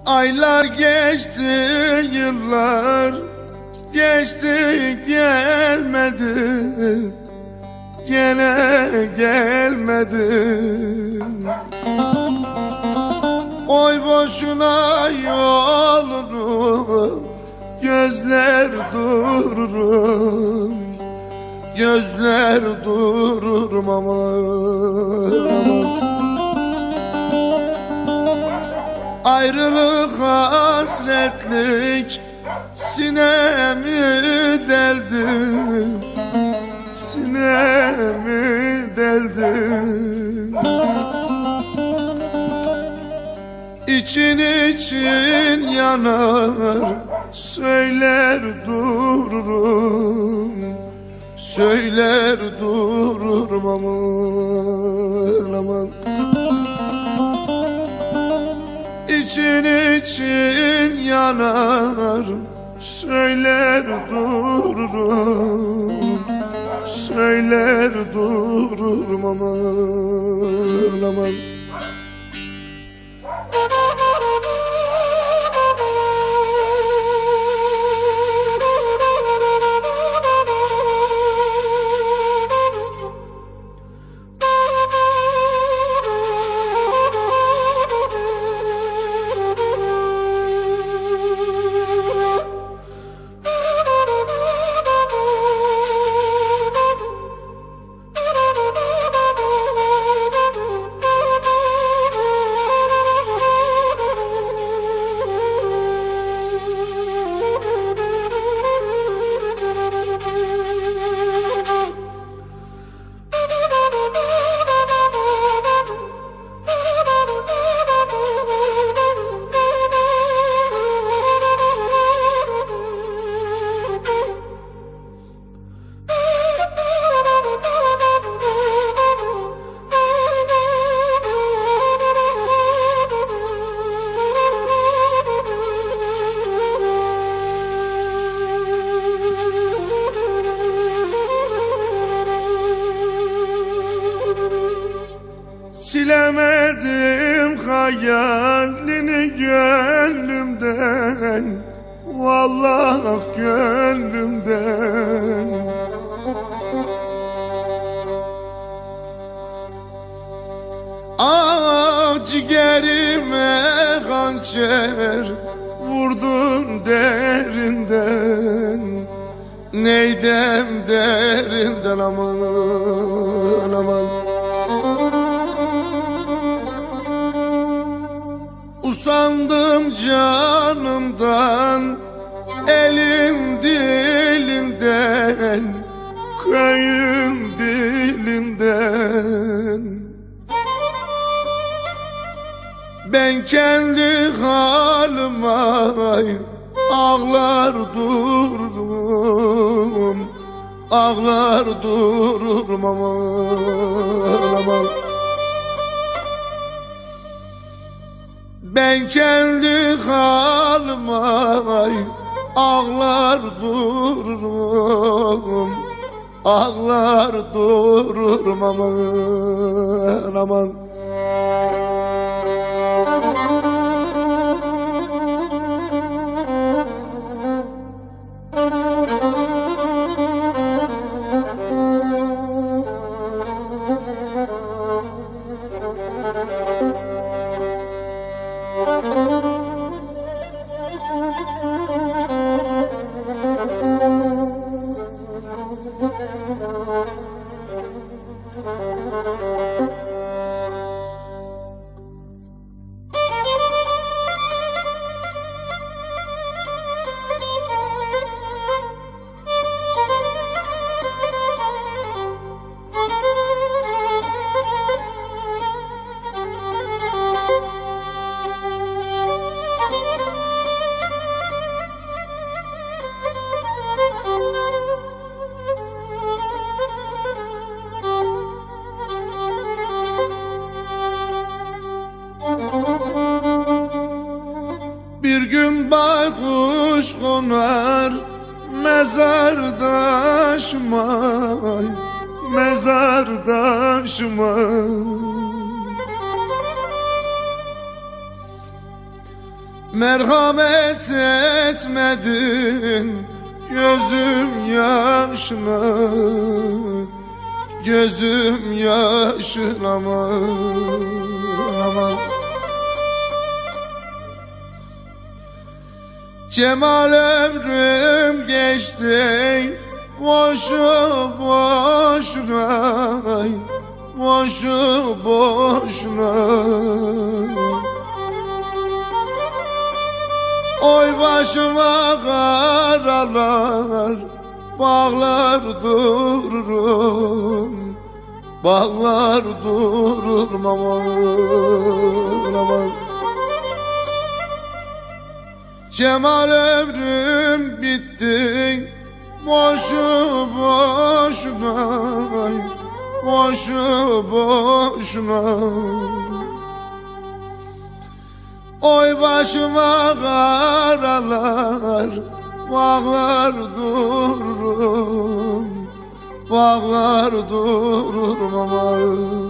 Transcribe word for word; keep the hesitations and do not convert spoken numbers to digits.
Aylar geçti, yıllar geçti, gelmedi, gene gelmedi. Oy boşuna yolurum, gözler dururum, gözler dururum aman, aman. Ayrılık hasretlik sinemi deldi, sinemi deldi. İçin için yanar, söyler dururum, söyler dururum aman, aman. İçin için yanar, söyler dururum, söyler dururum aman, aman. Silemedim hayalini gönlümden, vallahi gönlümden. Ah ciğerime hançer vurdun derinden, neydem derinden aman, aman. Usandım canımdan, elim dilinden, köyüm dilinden. Ben kendi halime ağlar dururum, ağlar dururum aman, aman. Ben kendi halime ağlar dururum, ağlar dururum aman, aman. Bir gün baykuş konar mezardaşıma, mezardaşıma. merhamet etmedin gözüm yaşına, gözüm yaşına aman aman. Cemal ömrüm geçti boşu boşuna, boşu boşuna. Oy başıma karalar bağlar dururum, bağlar dururum aman aman. Cemal ömrüm bitti boşu boşuna, boşu boşuna. Oy başıma karalar bağlar dururum, bağlar dururum aman.